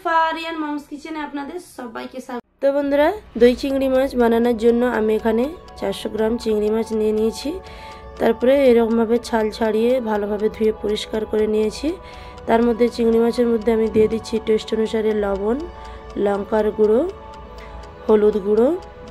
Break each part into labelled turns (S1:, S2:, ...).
S1: শিফা Aryan moms কিচেনে আপনাদের সবাইকে স্বাগত। তো বন্ধুরা, দই চিংড়ি মাছ বানানোর জন্য আমি এখানে 400 গ্রাম চিংড়ি মাছ নিয়ে নিয়েছি। তারপরে এরকমভাবে ছাল ছাড়িয়ে ভালোভাবে ধুয়ে পরিষ্কার করে নিয়েছি। তার মধ্যে চিংড়ি মাছের মধ্যে আমি দিয়ে দিচ্ছি টেস্ট অনুসারে লবণ, লঙ্কার গুঁড়ো, হলুদ গুঁড়ো।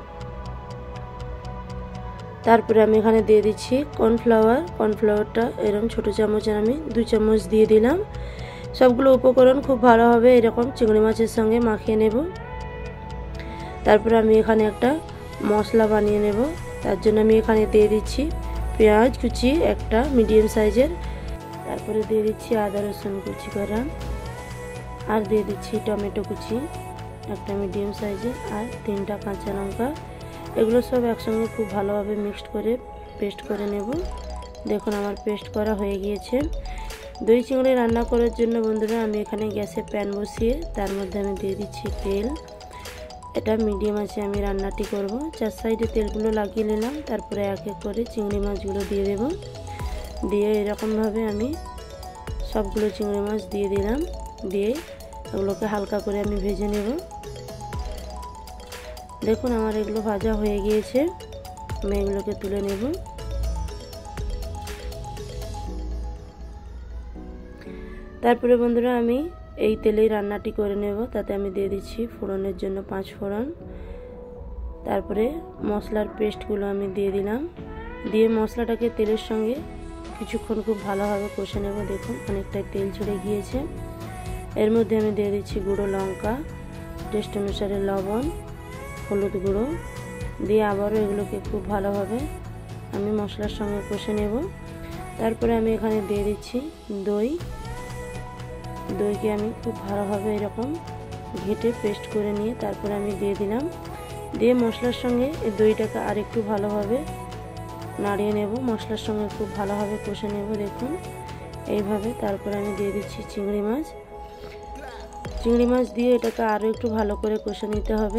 S1: তারপরে আমি এখানে দিয়ে দিচ্ছি কর্নফ্লাওয়ারটা এরকম ছোটো চামচের আমি 2 চামচ দিয়ে দিলাম। সবগুলো উপকরণ খুব ভালোভাবে এরকম চিংড়ি মাছের সঙ্গে মাখিয়ে নেব। তারপরে আমি এখানে একটা মশলা বানিয়ে নেব। তার জন্য আমি এখানে দিয়ে দিচ্ছি পেঁয়াজ কুচি একটা মিডিয়াম সাইজের, তারপরে দিয়ে দিচ্ছি আদা রসুন কুচি করা, আর দিয়ে দিচ্ছি টমেটো কুচি একটা মিডিয়াম সাইজের, আর 3টা কাঁচা লঙ্কা। এগুলো সব একসঙ্গে খুব ভালোভাবে মিক্সড করে পেস্ট করে নেব। দেখুন আমার পেস্ট করা হয়ে গিয়েছে। দই চিংড়ি রান্না করার জন্য বন্ধুরা আমি এখানে গ্যাসে প্যান বসিয়ে তার মধ্যে আমি দিয়ে দিচ্ছি তেল। এটা মিডিয়াম আছে আমি রান্নাটি করব। 4 সাইডে তেলগুলো লাগিয়ে নিলাম। তারপরে এক এক করে চিংড়ি মাছগুলো দিয়ে দেব। দিয়ে এরকমভাবে আমি সবগুলো চিংড়ি মাছ দিয়ে দিলাম। দিয়ে এগুলোকে হালকা করে আমি ভেজে নেব। দেখুন আমার এগুলো ভাজা হয়ে গিয়েছে, আমি এগুলোকে তুলে নেব। তারপরে বন্ধুরা আমি এই তেলেই রান্নাটি করে নেব। তাতে আমি দিয়ে দিচ্ছি ফোড়নের জন্য 5 ফোড়ন। তারপরে মশলার পেস্টগুলো আমি দিয়ে দিলাম। দিয়ে মশলাটাকে তেলের সঙ্গে কিছুক্ষণ খুব ভালোভাবে কষে নেব। দেখুন অনেকটাই তেল ছেড়ে গিয়েছে। এর মধ্যে আমি দিয়ে দিচ্ছি গুঁড়ো লঙ্কা, টেস্ট অনুসারে লবণ, হলুদ গুঁড়ো। দিয়ে আবারও এগুলোকে খুব ভালোভাবে আমি মশলার সঙ্গে কষে নেব। তারপরে আমি এখানে দিয়ে দিচ্ছি দইকে আমি খুব ভালোভাবে এরকম ঘেটে পেস্ট করে নিয়ে তারপরে আমি দিয়ে দিলাম। দিয়ে মশলার সঙ্গে এই দইটাকে আরেকটু ভালোভাবে নাড়িয়ে নেব, মশলার সঙ্গে খুব ভালোভাবে কষে নেব। দেখুন এইভাবে। তারপরে আমি দিয়ে দিচ্ছি চিংড়ি মাছ দিয়ে এটাকে আরও একটু ভালো করে কষে নিতে হবে।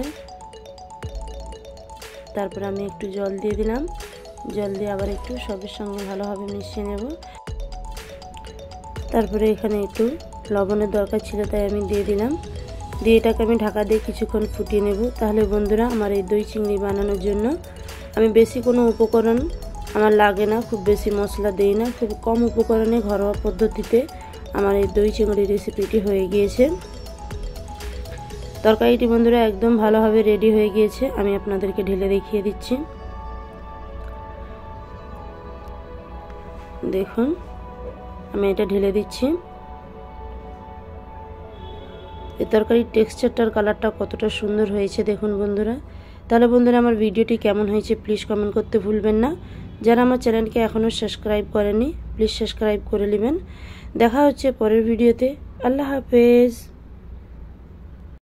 S1: তারপরে আমি একটু জল দিয়ে দিলাম। জল দিয়ে আবার একটু সবের সঙ্গে ভালোভাবে মিশিয়ে নেব। তারপরে এখানে একটু লবণের দরকার ছিল তাই আমি দিয়ে দিলাম। দিয়ে এটাকে আমি ঢাকা দিয়ে কিছুক্ষণ ফুটিয়ে নেব। তাহলে বন্ধুরা আমার এই দই চিংড়ি বানানোর জন্য আমি বেশি কোনো উপকরণ আমার লাগে না, খুব বেশি মশলা দেই না, খুব কম উপকরণে ঘরোয়া পদ্ধতিতে আমার এই দই চিংড়ি রেসিপিটি হয়ে গিয়েছে। তরকারিটি বন্ধুরা একদম ভালোভাবে রেডি হয়ে গিয়েছে। আমি আপনাদেরকে ঢেলে দেখিয়ে দিচ্ছি। দেখুন আমি এটা ঢেলে দিচ্ছি। এই তরকারির টেক্সচারটার কালারটা কতটা সুন্দর হয়েছে দেখুন বন্ধুরা। তাহলে বন্ধুরা আমার ভিডিওটি কেমন হয়েছে প্লিজ কমেন্ট করতে ভুলবেন না। যারা আমার চ্যানেলকে এখনও সাবস্ক্রাইব করেনি প্লিজ সাবস্ক্রাইব করে নেবেন। দেখা হচ্ছে পরের ভিডিওতে। আল্লাহ হাফেজ।